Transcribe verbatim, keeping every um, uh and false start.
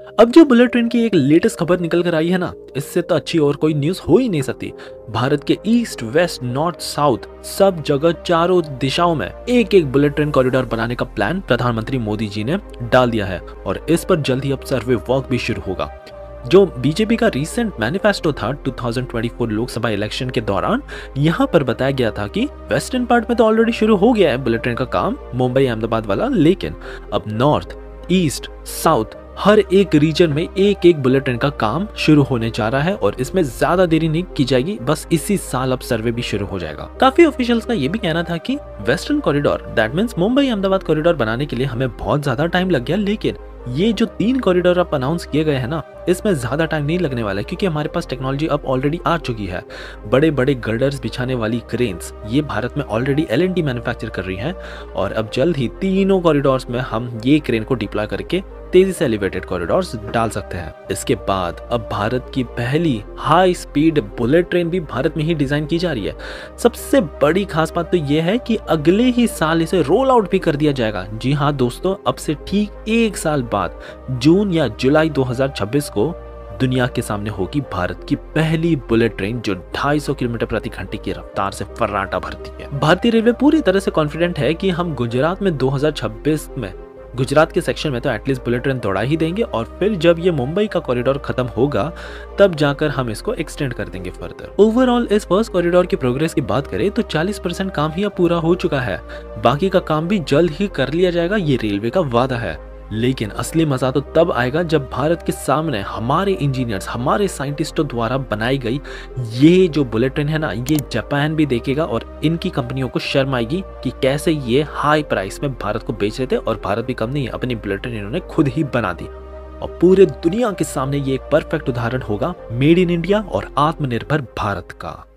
अब जो bullet train की एक लेटेस्ट खबर निकल कर आई है ना, इससे तो अच्छी और कोई न्यूज हो ही नहीं सकती। भारत के ईस्ट, वेस्ट, नॉर्थ, साउथ सब जगह चारों दिशाओं में एक एक बुलेट ट्रेन कॉरिडोर बनाने का प्लान प्रधानमंत्री मोदी जी ने डाल दिया है और इस पर जल्द ही अब सर्वे वर्क भी शुरू होगा। जो बीजेपी का रीसेंट मैनिफेस्टो था दो हज़ार चौबीस लोकसभा इलेक्शन के दौरान, यहाँ पर बताया गया था कि वेस्टर्न पार्ट में तो ऑलरेडी शुरू हो गया है बुलेट ट्रेन का काम, मुंबई अहमदाबाद वाला, लेकिन अब नॉर्थ, ईस्ट, साउथ हर एक रीजन में एक एक बुलेट ट्रेन का काम शुरू होने जा रहा है और इसमें ज्यादा देरी नहीं की जाएगी, बस इसी साल अब सर्वे भी शुरू हो जाएगा। काफी ऑफिशियल्स का ये भी कहना था कि western corridor, that means Mumbai Ahmedabad corridor बनाने के लिए हमें बहुत ज्यादा टाइम लग गया, लेकिन ये जो तीन कॉरिडोर अब अनाउंस किए गए हैं ना, इसमें ज्यादा टाइम नहीं लगने वाला है क्योंकि हमारे पास टेक्नोलॉजी अब ऑलरेडी आ चुकी है। बड़े बड़े गर्डर्स बिछाने वाली क्रेन्स ये भारत में already L and T manufacture कर रही हैं और अब जल्द ही तीनों कॉरिडोर्स में हम ये क्रेन को डिप्लॉय करके तेजी से एलिवेटेड कॉरिडोर्स डाल सकते हैं। इसके बाद अब भारत की पहली हाई स्पीड बुलेट ट्रेन भी भारत में ही डिजाइन की जा रही है। सबसे बड़ी खास बात तो यह है कि अगले ही साल इसे रोल आउट भी कर दिया जाएगा। जी हाँ दोस्तों, अब से ठीक एक साल बाद जून या जुलाई दो हज़ार छब्बीस को दुनिया के सामने होगी भारत की पहली बुलेट ट्रेन जो ढाई सौ किलोमीटर प्रति घंटे की रफ्तार से फर्राटा भरती है। भारतीय रेलवे पूरी तरह से कॉन्फिडेंट है कि हम गुजरात में दो हज़ार छब्बीस में गुजरात के सेक्शन में तो एटलीस्ट बुलेट ट्रेन दौड़ा ही देंगे और फिर जब ये मुंबई का कॉरिडोर खत्म होगा तब जाकर हम इसको एक्सटेंड कर देंगे फर्दर। ओवरऑल इस फर्स्ट कॉरिडोर की प्रोग्रेस की बात करें तो चालीस परसेंट काम ही अब पूरा हो चुका है, बाकी का काम भी जल्द ही कर लिया जाएगा, ये रेलवे का वादा है। लेकिन असली मजा तो तब आएगा जब भारत के सामने हमारे इंजीनियर्स, हमारे साइंटिस्टों द्वारा बनाई गई ये जो बुलेट ट्रेन है ना, ये जापान भी देखेगा और इनकी कंपनियों को शर्म आएगी कि कैसे ये हाई प्राइस में भारत को बेच रहे थे और भारत भी कम नहीं है, अपनी बुलेट ट्रेन इन्होंने खुद ही बना दी। और पूरे दुनिया के सामने ये एक परफेक्ट उदाहरण होगा मेड इन इंडिया और आत्मनिर्भर भारत का।